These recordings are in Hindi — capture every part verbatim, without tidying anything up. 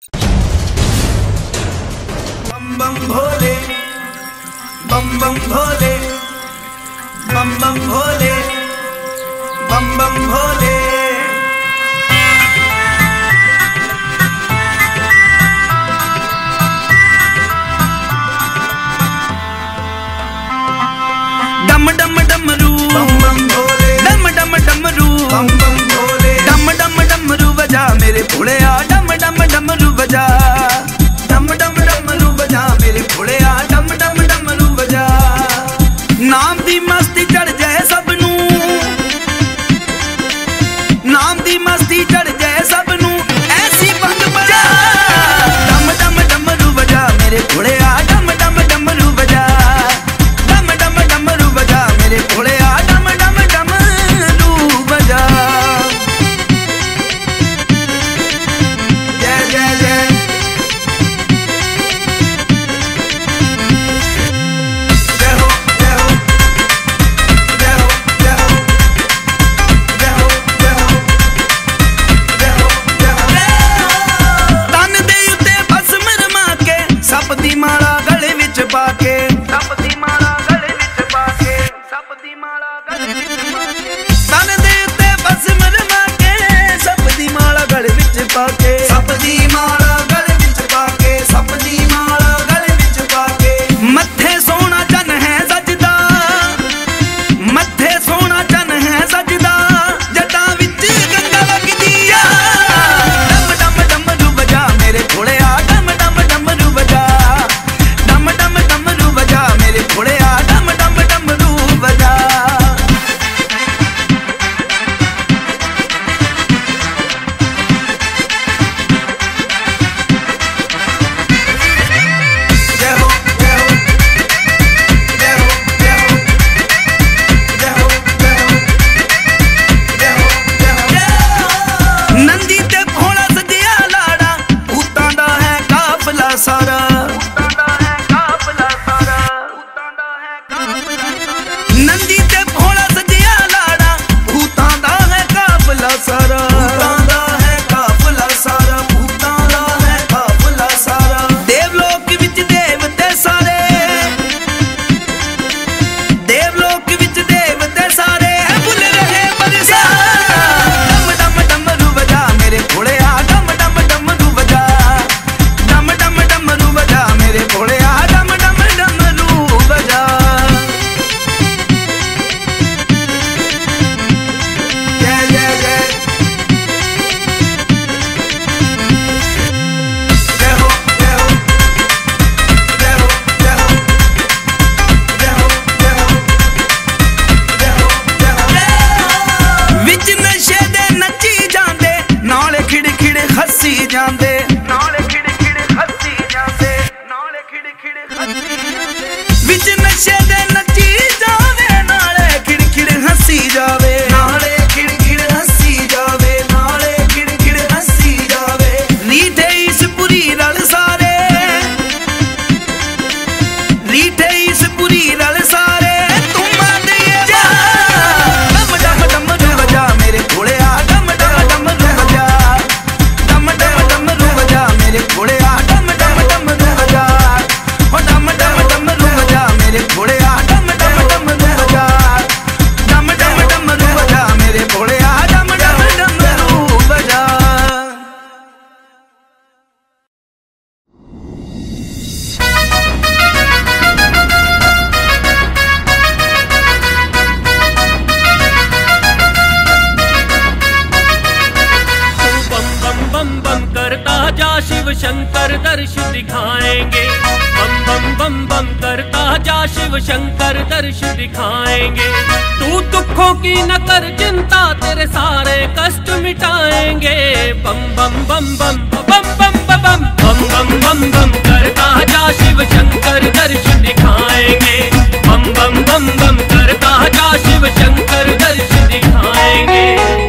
बम बम भोले, बम बम भोले, बम बम भोले, बम बम भोले। डम डम डमरू बम बम भोले, डम डम डमरू बम बम भोले, डम डम डमरू बजा मेरे भोलेया, डम डम डमरू बजा, डम डम डमरू बजा मेरे भोलेया, डम डम डमरू बजा। नाम दी मस्ती चढ़ जाए सबनू, नाम दी मस्ती चढ़ जाए सबनू, ऐसी भंग बजा, डम डम डमरू बजा मेरे भोलेया, डम डम डमरू बजा, डम डम डमरू बजा मेरे भोलेया, डम डम डमरू बजा। जय जय जय शिव शंकर दर्श दिखाएंगे, बम बम बम बम करता जा शिव शंकर दर्श दिखाएंगे। तू दुखों की न कर चिंता, तेरे सारे कष्ट मिटाएंगे। बम बम बम बम बम बम बम बम बम बम बम करता जा शिव शंकर दर्श दिखाएंगे। बम बम बम बम करता जा शिव शंकर दर्श दिखाएंगे।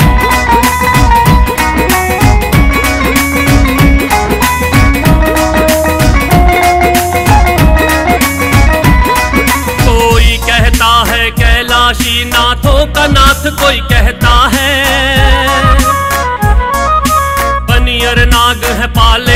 कैलाशी नाथों का नाथ कोई कहता है, बनियर नाग है पाल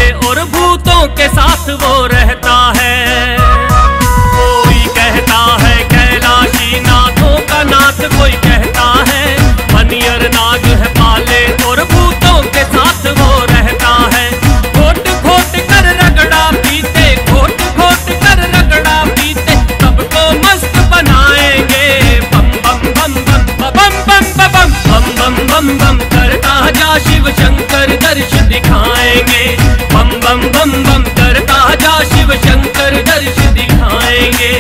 भूतों के साथ वो रहता है। कोई कहता है कैलाशी नाथों का नाथ, कोई कहता है मनियर नाग है पाले और भूतों के साथ वो रहता है। घोट घोट कर रगड़ा पीते, घोट घोट कर रगड़ा पीते, सबको मस्त बनाएंगे। बम बम बम बम बम बम बम बम बम बम बम करता जा शिव शंकर दर्श दिखाएंगे। बम बम बम बम करता जा शिव शंकर दर्श दिखाएंगे।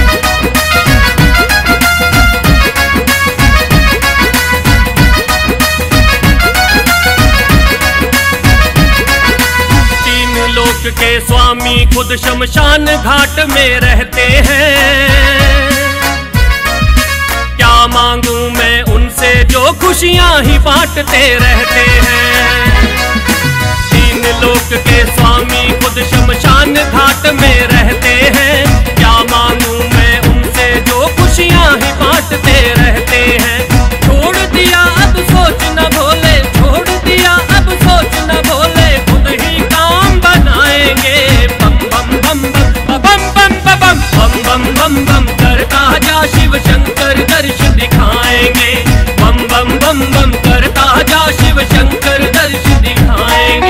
तीन लोक के स्वामी खुद शमशान घाट में रहते हैं। क्या मांगू मैं उनसे जो खुशियां ही बांटते रहते हैं। तीन लोक के स्वामी खुद शमशान घाट में रहते हैं। क्या मांगू मैं उनसे जो खुशियां ही बांटते रहते हैं। छोड़ दिया अब सोच न भोले, छोड़ दिया अब सोच न भोले, खुद ही काम बनाएंगे। बम बम बम बम बम बम बम बम बम बम बम करता जा शिव शंकर दर्श दिखाएंगे। बम बम बम बम करता जा शिव शंकर दर्श दिखाएंगे।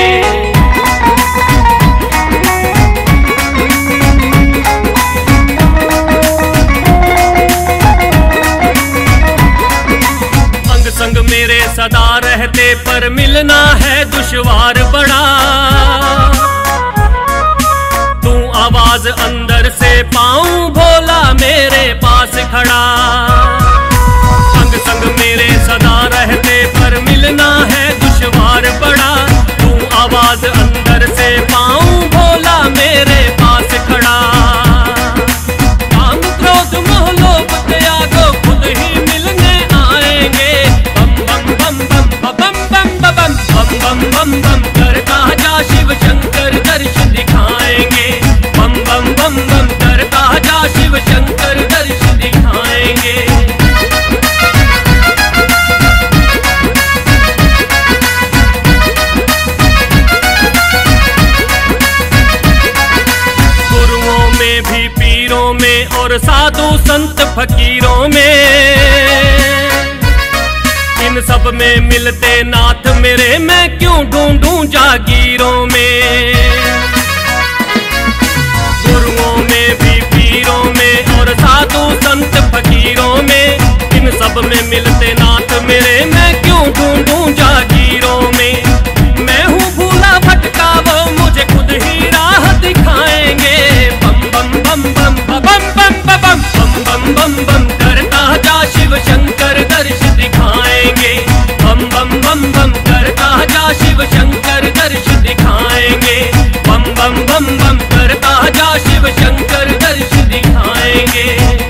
अंग संग मेरे सदा रहते पर मिलना है दुश्वार बड़ा। तू आवाज अंदर से पाऊं भोला मेरे पास खड़ा। संग संग मेरे सदा रहते पर मिलना है दुश्वार बड़ा। तू आवाज अंदर से पाऊं भोला मेरे पास खड़ा। काम क्रोध मोह लोभ त्यागो खुद ही मिलने आएंगे। बम बम बम बम बम बम बम बम बम बम बम करता जा शिव शंकर दर्श दिखाएंगे। बम बम बम बम करता जा शिव शंकर दर्श दिखाएंगे। गुरुओं में भी पीरों में और साधु संत फकीरों में, इन सब में मिलते नाथ मेरे, मैं क्यों ढूंढूं जागीरों में। गुरुओं में भी पीरों में और साधु संत फकीरों में, इन सब में मिलते नाथ मेरे, मैं क्यों ढूंढूं जागीरों में। मैं हूँ भूला भटका वो मुझे खुद ही राह दिखाएंगे। बम बम बम बम बम बम बम बम बम बम बम करता जा शिव शंकर दर्श दिखाएंगे। बम बम बम बम करता जा शिव शंकर दर्श दिखाएंगे। बम बम बम बम करता जा शिव शंकर दर्श दिखाएंगे।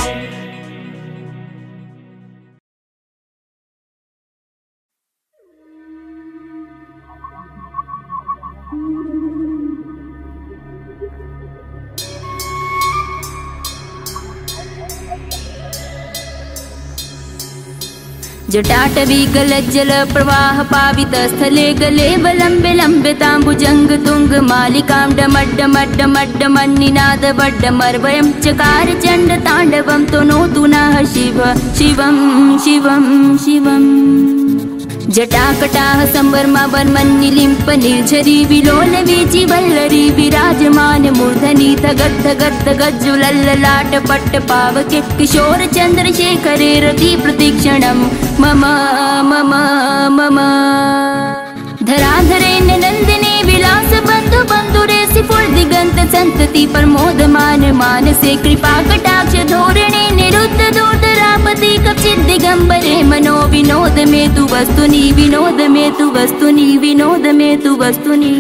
जटाटवी गलज्जल प्रवाह पावित स्थले गले वलंबे लंबे तांबुजंग तुंग मालिकां डमड्डमड्डमड्डमन्निनाद वड्डमर्वयं चकार चंड तांडवं तनोतु नः शिव शिवं शिवं शिवम्। जटाकटाह संवर्मा वर्मन्निलिम्प निर्झरी विलोल वीचि वल्लरी विराजमान मूर्धनि धगद् धगद् धगज्ज्वलल्ललाट पट्ट पावके किशोर चंद्रशेखरे रति प्रतीक्षणं मम मम मम। धराधरे नंदिने विलास बंधु बंधुरे सिफुर दिगंत संतति प्रमोदमान मानसे कृपा कटाक्ष धोरणे निरुद्ध दूरधरापति कक्षित दिगंबरे मनो विनोद में तु वस्तुनि विनोद में तु वस्तुनि विनोद में तु वस्तुनि।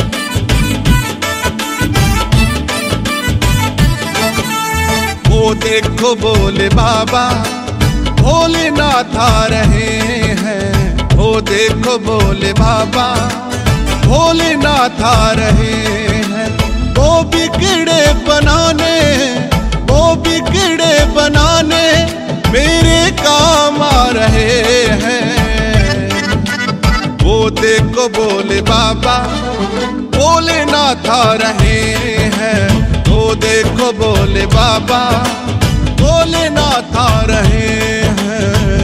ओ देखो भोले बाबा भोलेनाथ आ रहे हैं। वो देखो भोले बाबा भोलेनाथ आ रहे हैं। वो बिगड़े बनाने वो बिगड़े बनाने मेरे काम आ रहे हैं। वो देखो भोले बाबा भोलेनाथ आ रहे हैं। वो देखो भोले बाबा भोलेनाथ आ रहे हैं।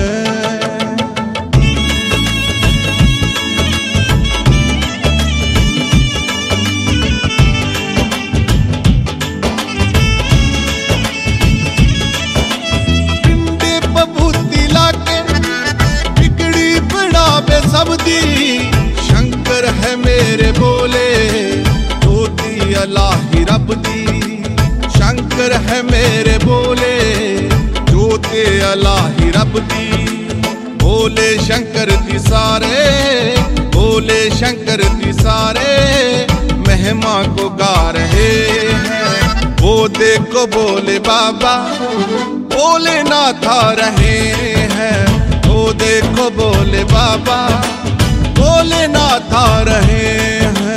पिंडे बबूती लाके बिगड़ी बढ़ावे सब दी। शंकर है मेरे बोले ज्योति अलाही रब दी। शंकर है मेरे बोले ज्योति अलाही रब दी। बोले शंकर दी सारे बोले शंकर दी सारे महिमा को गा रहे हैं। वो देखो भोले बाबा भोलेनाथ आ रहे हैं। वो देखो भोले बाबा भोलेनाथ आ रहे हैं।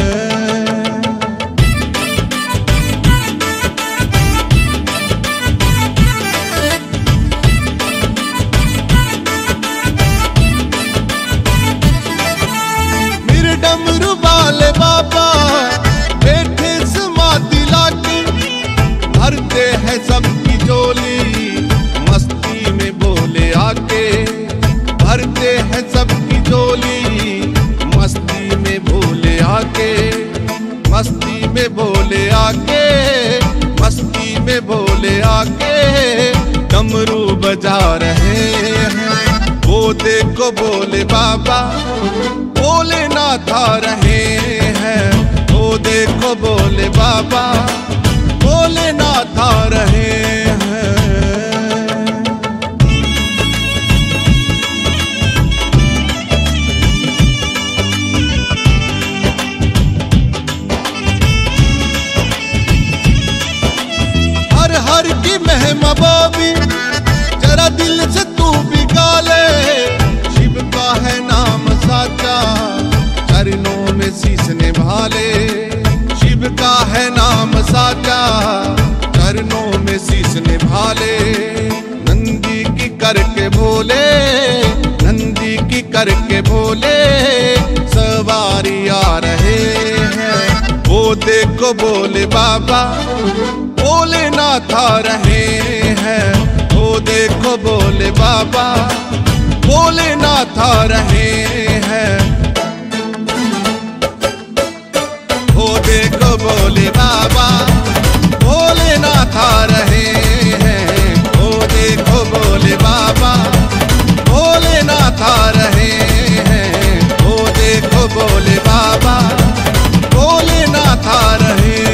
डमरू वाले बाबा बैठे समाधि लाके भरते हैं सबकी झोली। मस्ती में बोले आके भरते हैं सबकी झोली। मस्ती में भोले आके मस्ती में भोले आके मस्ती में भोले आके डमरू बजा रहे हैं। वो देखो भोले बाबा भोलेनाथ आ रहे हैं। वो देखो भोले बाबा भोलेनाथ आ रहे हैं। हर हर की महिमा बाबी जरा दिल से तू बिगा ले। शिव का है नाम साचा चरणों में शीश निभा ले। शिव का है नाम साचा चरणों में शीश निभा ले। नंदी की करके भोले नंदी की करके भोले सवारी आ रहे हैं। वो देखो भोले बाबा भोलेनाथ आ रहे हैं। वो देखो भोले बाबा भोलेनाथ आ रहे हैं। वो देखो भोले बाबा भोलेनाथ आ रहे हैं। वो देखो भोले बाबा भोलेनाथ आ रहे हैं। वो देखो भोले बाबा भोलेनाथ आ रहे हैं।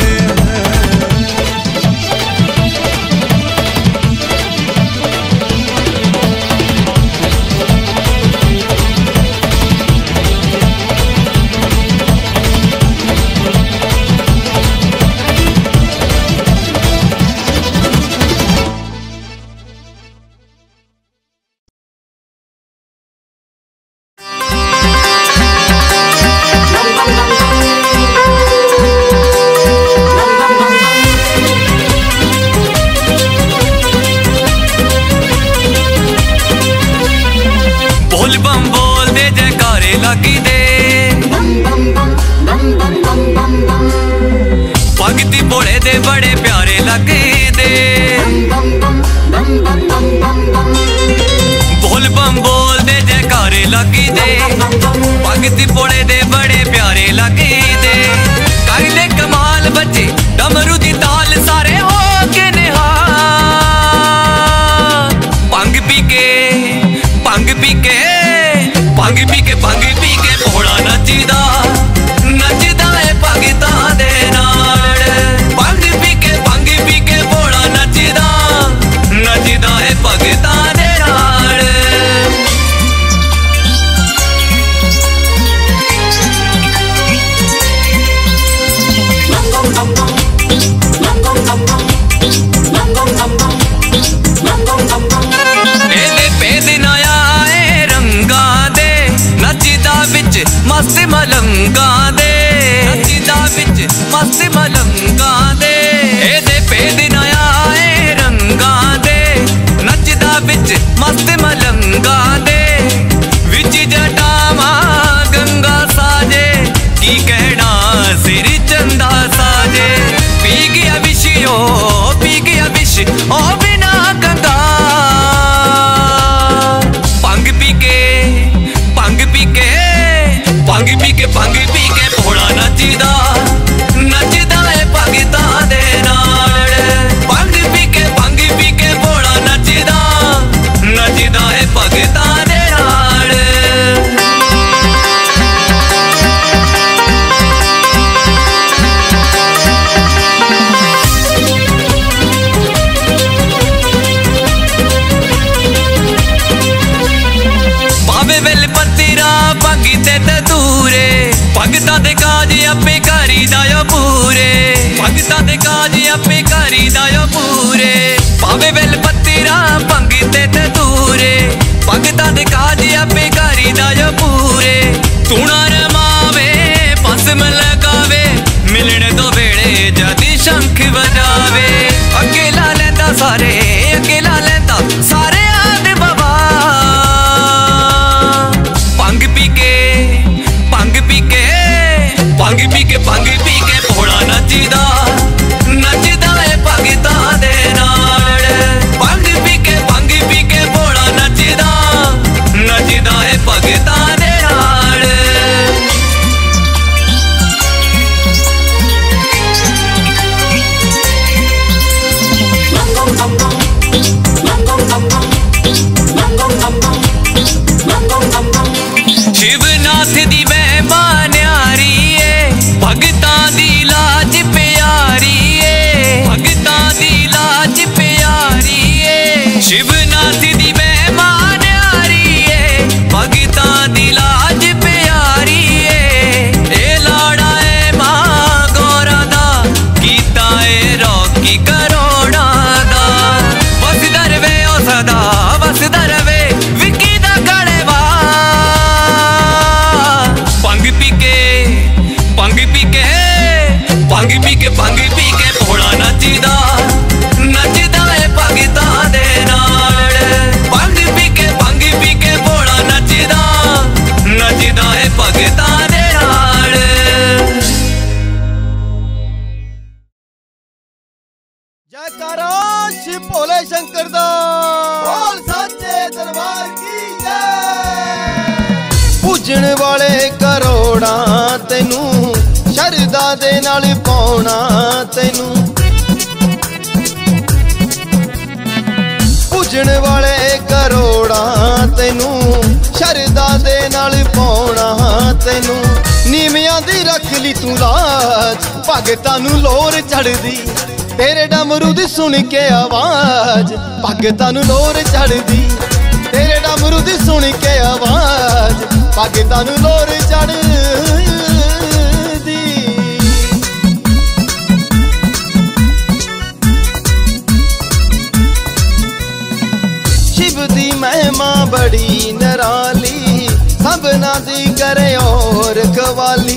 ਇਹਦੇ ਭੇਦ ਨਾ ਆਏ ਰੰਗਾਂ ਦੇ ਨੱਚਦਾ ਵਿੱਚ ਮਸਤ ਮਲੰਗਾਂ ਦੇ ਨੱਚਦਾ ਵਿੱਚ ਮਸਤ ਮਲੰਗਾਂ ਦੇ ਇਹਦੇ ਭੇਦ ਨਾ ਆਏ ਰੰਗਾਂ ਦੇ ਨੱਚਦਾ ਵਿੱਚ ਮਸਤ ਮਲੰਗਾਂ ਦੇ ਵਿੱਚ ਜਟਾਵਾਂ ਗੰਗਾ ਸਾਜੇ ਕੀ ਕਹਿਣਾ ਸਿਰ ਚੰਦਾ ਸਾਜੇ ਪੀ ਗਿਆ ਵਿਸ਼ਿਓ ਪੀ ਗਿਆ ਵਿਸ਼ ਓ ਬਿਨਾ ਗੰਗਾ ਭੰਗ ਪੀ ਕੇ ਭੰਗ ਪੀ ਕੇ ਭੰਗ ਪੀ ਕੇ ਭੰਗ ਪੀ ਕੇ ਭੋਲਾ ਨੱਚਦਾ ਨੱਚਦਾ ਏ ਭਗਤਾਂ ਦੇ ਨਾਲ ਭੰਗ ਪੀ ਕੇ ਭੰਗ ਪੀ ਕੇ ਭੋਲਾ ਨੱਚਦਾ ਨੱਚਦਾ ਏ ਭਗਤਾਂ ਦੇ ਨਾਲ ਪਾਵੇ ਵੇਲ ਪੱਤੀਰਾ ਭੰਗੀ ਤੇ ਤਦੂਰੇ ਭਗਤਾਂ ਦੇ ਕਾਜ ਆਪੇ ਕਰੀ ਦਾਇਓ ਪੂਰੇ ਭਗਤਾਂ ਦੇ ਕਾਜ ਆਪੇ ਕਰੀ ਦਾਇਓ ਪੂਰੇ ਪਾਵੇ ਵੇਲ ਪੱਤੀਰਾ ਭੰਗੀ ਤੇ ਤਦੂਰੇ ਭਗਤਾਂ ਦੇ ਕਾਜ ਆਪੇ ਕਰੀ ਦਾਇਓ ਪੂਰੇ ਤੂਣਾ ਰਮਾਵੇ ਭਸਮ ਲਗਾਵੇ ਮਿਲਣ ਤੋਂ ਵੇਲੇ ਜਦੀ ਸ਼ੰਖ ਵਜਾਵੇ ਅੱਗੇ ਲਾ ਲੈਂਦਾ ਸਾਰੇ ਅੱਗੇ ਲਾ ਲੈਂਦਾ ਸਾਰੇ ਆਦ ਬਾਬਾ ਭੰਗ ਪੀ ਕੇ ਭੰਗ ਪੀ ਕੇ ਭੰਗ ਪੀ ਕੇ ਭੰਗ ਪੀ ਕੇ ਭੋਲਾ ਨੱਚਦਾ ਨੱਚਦਾ ਏ ਭਗਤਾਂ ਦੇ ਨਾਲ ਭੰਗ ਪੀ ਕੇ ਭੰਗ ਪੀ ਕੇ ਭੋਲਾ ਨੱਚਦਾ ਨੱਚਦਾ ਏ ਭਗਤਾਂ ਦੇ ਨਾਲ शिवनाथ दी महिमा न्यारी है भगतां दी लाज प्यारी है भगतां दी लाज प्यारी है शिवनाथ दी महिमा न्यारी है भगतां दी लाज प्यारी है ए लाड़ा ए मां गौरा दा कीता ए रॉकी करोड़ा दा वसदा रवे ओ सदा वसदा रवे विकी दा गड़ेवा भंग पी के भंग पी के भंग पी के भंग पी के भोला नच्चदा नच्चदा ए भगतां दे नाल भंग पी के भंग पी के भोला नच्चदा नच्चदा ए भगतां दे नाल जयकारा शिव भोले शंकर दा बोल सच्चे दरबार की जय पूजन वाले करोड़ा तेनू शरदा दे नाल पाउणा तेनू पूजन वाले करोड़ा तेनू शरदा दे नाल पाउणा तेनू नीमियां दी रख ली तू लाज भगतां नू लोर चढ़दी तेरे डमरू दी सुन के आवाज भगतां नू लोर चढ़दी तेरे डमरू दी सुन के आवाज भगतां नू लोर चढ़दी शिव दी महिमा बड़ी निराली सबना दी करे और कवाली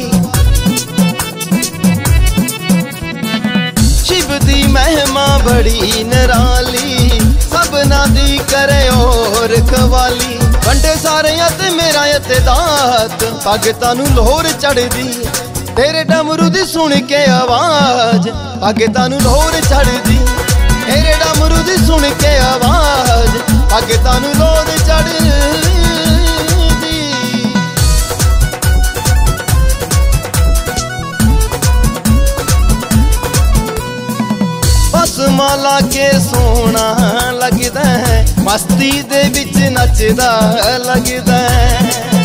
शिव दी महिमा बड़ी निराली सबना दी करे और कवाली वंडे सारे ते मेरा ते दात भगतां नू लोर चढ़दी तेरे डमरू दी सुन के आवाज भगतां नू लोर चढ़दी तेरे डमरू दी सुन के आवाज भगतां नू लोर चढ़दी माला के सोना लगदा है मस्ती दे विच नचदा लगदा है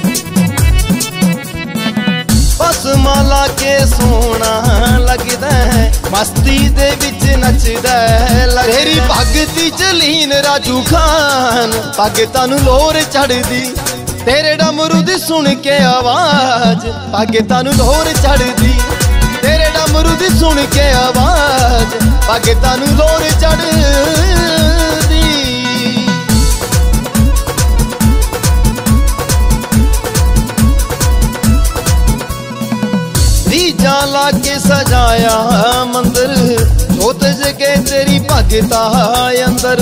बस माला के सोना लगदा है मस्ती दे विच नचदा है तेरी भगती चलीन राजू खान भगतां नू लोर चढ़दी तेरे डमरू दी सुन के आवाज भगतां नू लोर चढ़दी तेरे डमरू दी सुन के आवाज भगतां नू लोर चढ़दी भगता अंदर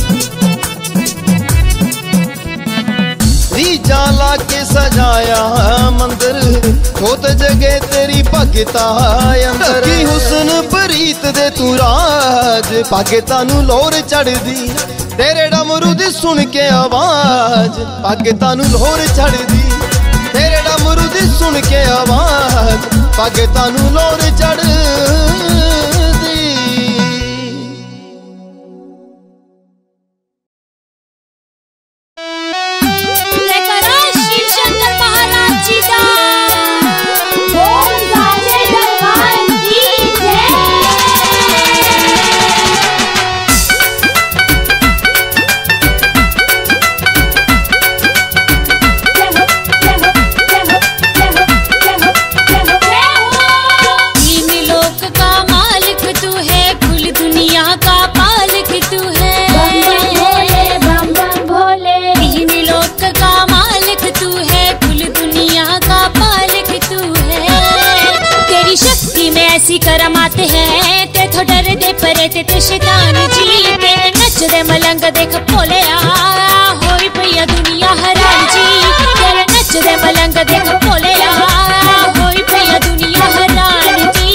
जाला के सजाया मंदिर खोत जगह तेरी भगता अंदर की हुस्न प्रीत दे तू राज भगता नू लोर चढ़ दी तेरे डमरू दी सुन के आवाज भगता नू लोर चढ़ दी तेरे डमरू दी सुन के आवाज भगता नू लोर चढ़ दी। करमाते हैं ते थो डर दे परे ते, ते शैतान जी ते नच दे मलंग देख भोलिया होई भैया दुनिया हैरान जी तेरे नच दे मलंग देख भोलिया होई भैया दुनिया हैरान जी।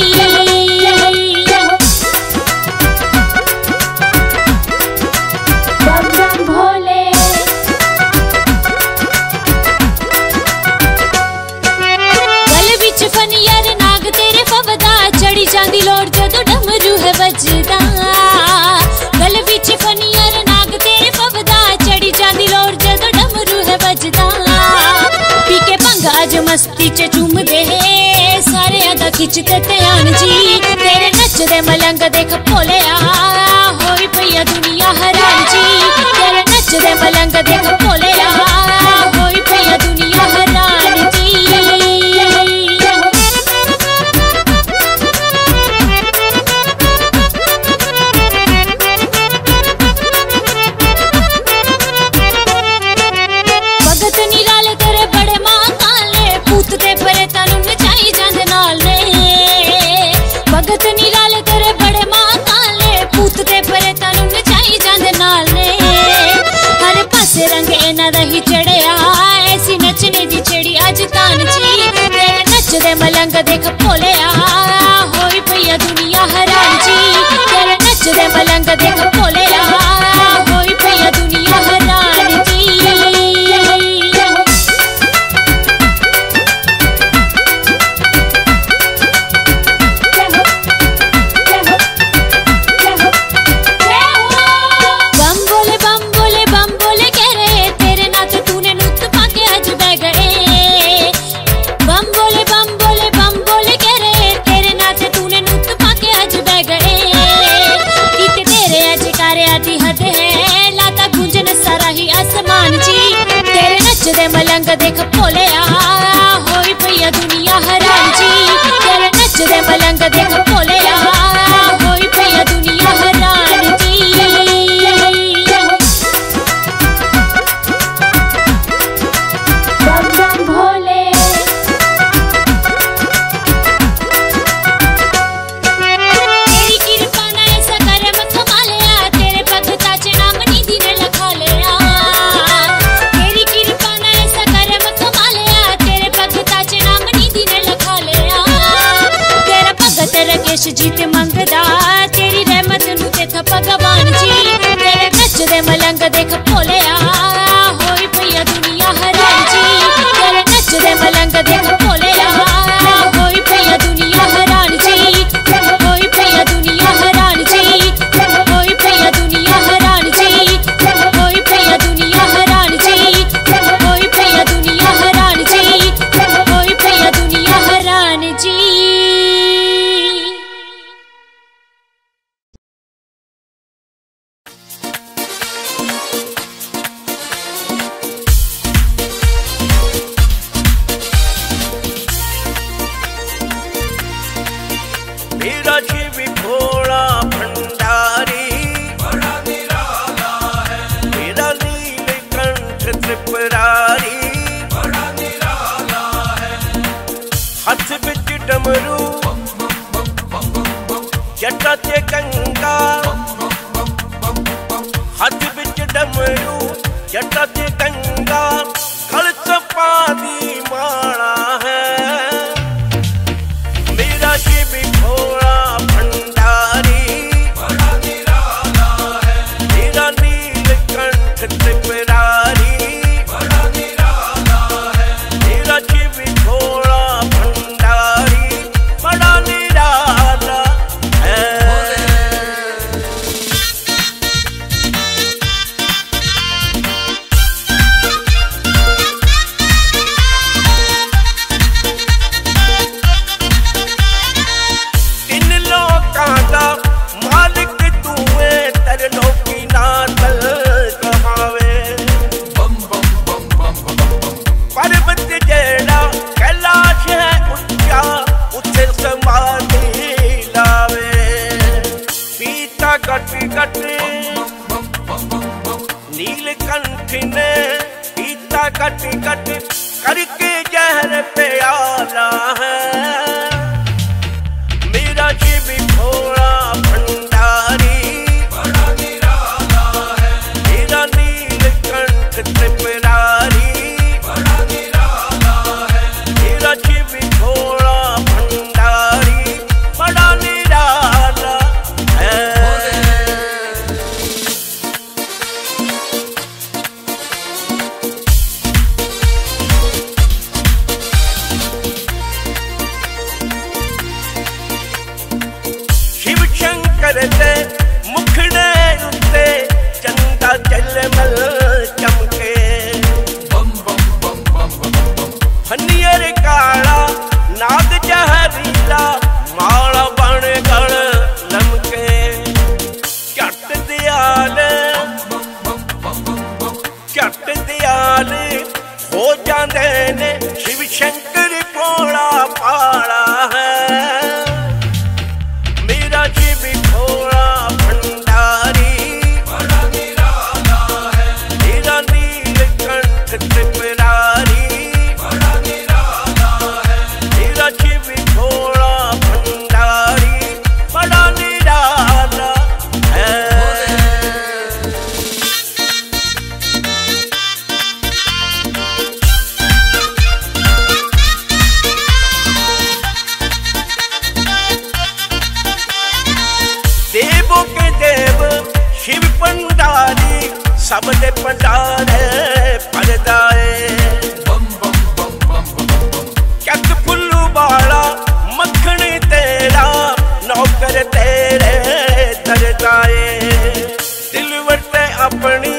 बम बम भोले गल विच फनियर नाग तेरे पवदा चढ़ी जांदी लोड़ जदों डमरू है बजदा गल विच फनियर नाग तेरे पवदा चढ़ी जांदी लोड़ जदों डमरू है बजदा पी के भंग अज मस्ती च झूमदे सारे अदा खिचते ध्यान जी तेरे नचदे मलंग देख भोलिया होई भैया दुनिया हैरान जी तेरे नचदे मलंग देख भोलिया होई भैया दुनिया हैरान जी। रही चढ़िया ऐसी नचने दी छड़ी अज तान जी तेरे नचदे मलंग देख भोलिया होई भैया दुनिया हैरान जी तेरे नचदे मलंग देख भोलिया होई भैया दुनिया हैरान जी। मलंग देख भोलिया होई भैया दुनिया हैरान जी तेरे नचदे मलंग देख भोलिया होई भैया दुनिया हैरान जी। बम बम भोले तेरी कृपा ना ऐसा करम कमालिया तेरे भगता च नाम निधि ने लिखा लिया जीत मंगदा तेरी रहमत नू देख भगवान जी तेरे नचदे मलंग देख भोलिया होई भैया दुनिया हैरान जी तेरे नचदे मलंग देख भोलिया होई भैया दुनिया हैरान जी होई भैया दुनिया हैरान जी होई भैया दुनिया हैरान जी होई भैया दुनिया हैरान जी होई भैया दुनिया हैरान जी होई भैया दुनिया हैरान जी। हथ बिच डमरू जटा ते गंगा हथ बिच डमरू जटा ते गंगा गल च पानी माला है मेरा शिव भोला भंडारी बड़ा निराला है मेरा नीलकंठ त्रिपुरारी बड़ा निराला है मेरा शिव भोला भंडारी बड़ा निराला है। नीलकंठ ने पीता कट कट करके जहर प्याला है मेरा शिव भोला भंडारी बड़ा निराला है मेरा नीलकंठ त्रिपुरारी बड़ा निराला है मेरा शिव भोला भंडारी बड़ा निराला है। करते मुखड़े उत्ते चंदा जलमल चमके बम बम बम बम बम हनियर काला नाग जहरीला माला बन गल लमके झट दयाल झट दयाल हो जाते ने शिव शंकर भोला पाला है मेरा शिव भोला भंडारी बड़ा निराला है मेरा नीलकंठ त्रिपुरारी बड़ा निराला है मेरा शिव भोला भंडारी बड़ा निराला है। देवों के देव शिव भंडारी सब दे भंडारे परदाए बम बम बम बम बम चक फुल्लू वाला मक्खन तेरा नौकर तेरे दरदाए दिल वटे अपनी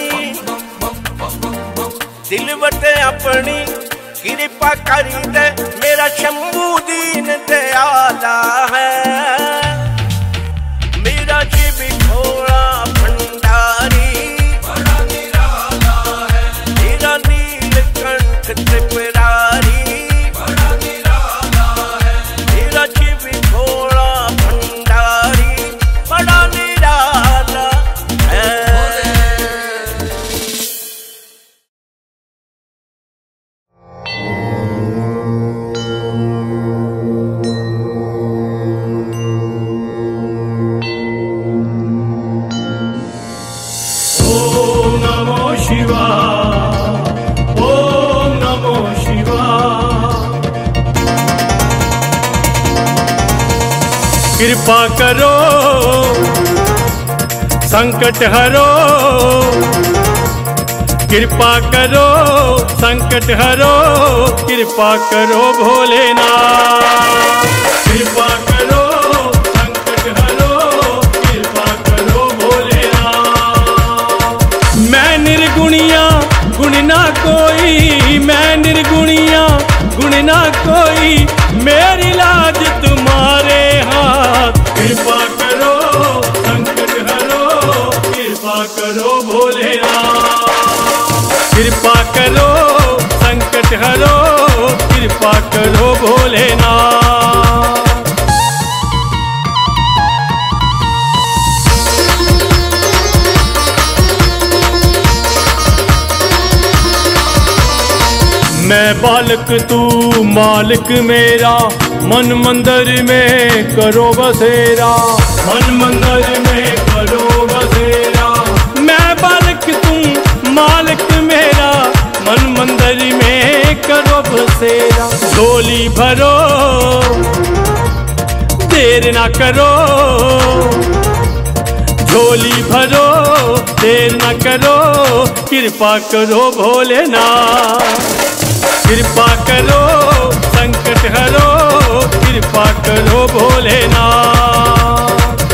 दिल वटे अपनी कृपा करी दे मेरा शंभू दीन दयाला है मेरा शिव भोला भंडारी बड़ा निराला है मेरा नीलकंठ त्रिपुरारी बड़ा निराला है मेरा शिव भोला भंडारी बड़ा निराला है। कृपा करो संकट हरो कृपा करो संकट हरो कृपा करो भोलेनाथ कृपा करो संकट हरो कृपा करो भोलेनाथ। मैं निर्गुणिया गुण ना कोई मैं निर्गुणिया गुण ना कोई मेरी लाज तुम्हारे हाथ कृपा करो संकट हरो कृपा करो भोलेनाथ कृपा करो संकट हरो कृपा करो भोलेनाथ। मैं बालक तू मालिक मेरा मन मंदिर में करो बसेरा मन मंदिर में करो बसेरा मैं भरो, देर ना करो, झोली भरो, देर ना करो, कृपा करो भोलेनाथ, कृपा करो, संकट हरो, कृपा करो भोलेनाथ।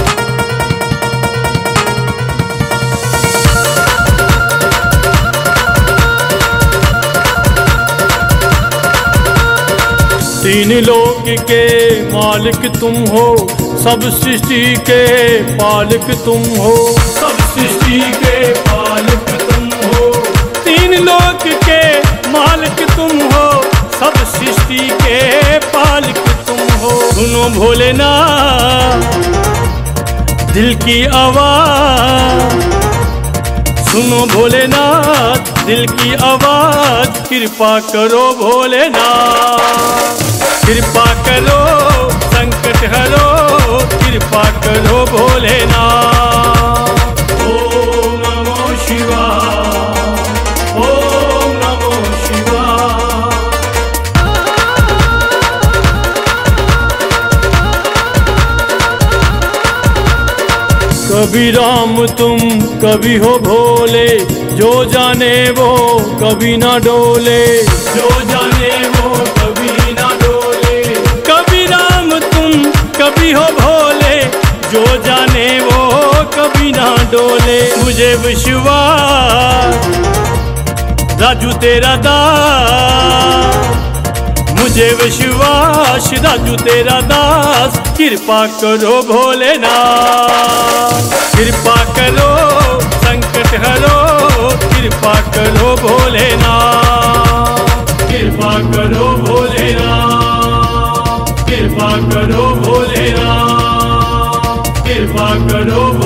तीन लोक के मालिक तुम हो, सब सृष्टि के पालक तुम हो, सब सृष्टि के पालक तुम हो। तीन लोक के मालिक तुम हो, सब सृष्टि के पालक तुम हो। सुनो भोलेनाथ दिल की आवाज, सुनो भोलेनाथ दिल की आवाज, कृपा करो भोलेनाथ, कृपा करो, संकट हरो, कृपा करो भोलेनाथ। ओम नमो शिवाय, ओम नमो शिवाय। कभी राम तुम कभी हो भोले, जो जाने वो कभी ना डोले, जो जाने वो कभी ना डोले। कभी राम तुम कभी हो भोले, जो जाने वो कभी ना डोले। मुझे विश्वास राजू तेरा दास, मुझे विश्वास राजू तेरा दास, कृपा करो भोलेनाथ, कृपा करो, संकट हरो, कृपा करो भोलेनाथ, कृपा करो भोलेनाथ, कृपा करो भोलेनाथ, कृपा करो।